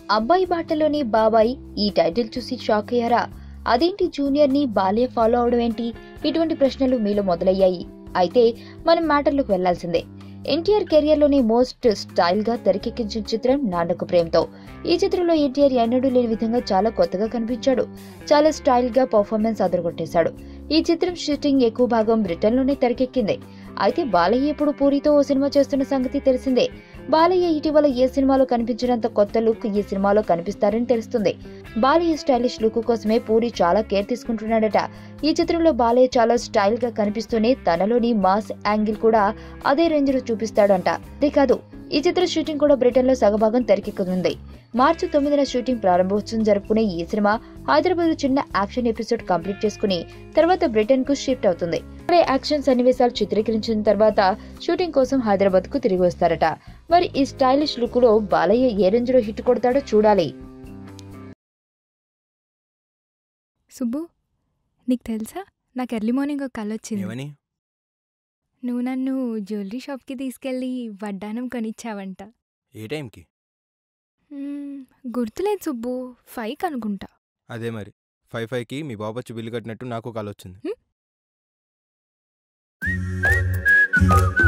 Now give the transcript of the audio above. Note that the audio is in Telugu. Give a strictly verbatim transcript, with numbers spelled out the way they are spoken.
అబ్బాయి బాటలోని బాబాయ్ ఈ టైటిల్ చూసి షాక్ అయ్యారా? అదేంటి జూనియర్ ని బాలయ్య ఫాలో అవడం ఏంటి? ఇటువంటి ప్రశ్నలు మీలో మొదలయ్యాయి. అయితే మనం మ్యాటర్లోకి వెళ్లాల్సిందే. ఎన్టీఆర్ కెరియర్ లోని మోస్ట్ స్టైల్ గా తెరకెక్కించిన చిత్రం నాన్నకు ప్రేమతో. ఈ చిత్రంలో ఎన్టీఆర్ ఎన్నడూ లేని విధంగా చాలా కొత్తగా కనిపించాడు. చాలా స్టైల్ గా పర్ఫార్మెన్స్ అదరగొట్టేశాడు. ఈ చిత్రం షూటింగ్ ఎక్కువ భాగం బ్రిటన్ లోనే తెరకెక్కింది. అయితే బాలయ్య ఇప్పుడు పూరితో ఓ సినిమా చేస్తున్న సంగతి తెలిసిందే. బాలయ్య ఇటీవల ఏ సినిమాలో కనిపించినంత కొత్త లుక్ ఈ సినిమాలో కనిపిస్తారని తెలుస్తుంది. బాలయ్య స్టైలిష్ లుక్ కోసమే పూరి చాలా కేర్ తీసుకుంటున్నాడట. ఈ చిత్రంలో బాలయ్య చాలా స్టైల్ గా కనిపిస్తూనే తనలోని మాస్ యాంగిల్ కూడా అదే రేంజ్ లో చూపిస్తాడంట. అంతేకాదు ఈ చిత్ర షూటింగ్ కూడా బ్రిటన్ లో సగభాగం తెరకెక్కుతుంది. మార్చి తొమ్మిదిన షూటింగ్ ప్రారంభోత్సవం జరుపుకునే ఈ సినిమా హైదరాబాద్ లో చిన్న యాక్షన్ ఎపిసోడ్ కంప్లీట్ చేసుకుని తర్వాత బ్రిటన్ కు షిఫ్ట్ అవుతుంది. అక్కడే యాక్షన్ సన్నివేశాలు చిత్రీకరించిన తర్వాత షూటింగ్ కోసం హైదరాబాద్ కు తిరిగి వస్తారట. మరి ఈ స్టైలిష్ లుక్ లో బాలయ్య ఏ రేంజ్ లో హిట్ కొడతాడో చూడాలి. సుబ్బు, నీకు తెలుసా, నాకు ఎర్లీ మార్నింగ్ ఒక కళ వచ్చింది. నువ్వు నన్ను జ్యువెలరీ షాప్కి తీసుకెళ్ళి వడ్డానం కొనిచ్చావంట. ఏ టైంకి? గుర్తులేదు సుబ్బు, ఫైవ్ అనుకుంటా. అదే మరి, ఫైవ్ ఫైవ్కి మీ బాబు వచ్చి బిల్లు కట్టినట్టు నాకు కాల్ వచ్చింది.